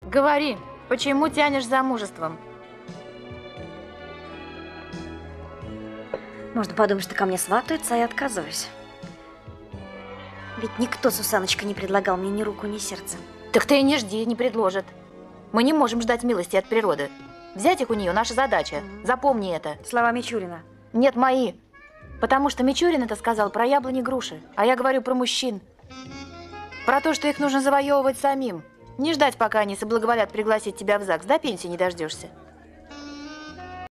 Говори, почему тянешь за замужеством? Можно подумать, что ко мне сватаются, а я отказываюсь. Ведь никто, Сусаночка, не предлагал мне ни руку, ни сердце. Так ты и не жди, не предложат. Мы не можем ждать милости от природы. Взять их у нее наша задача. Запомни это. Слова Мичурина. Нет, мои. Потому что Мичурин это сказал про яблони груши, а я говорю про мужчин. Про то, что их нужно завоевывать самим. Не ждать, пока они соблаговолят пригласить тебя в ЗАГС, до пенсии не дождешься.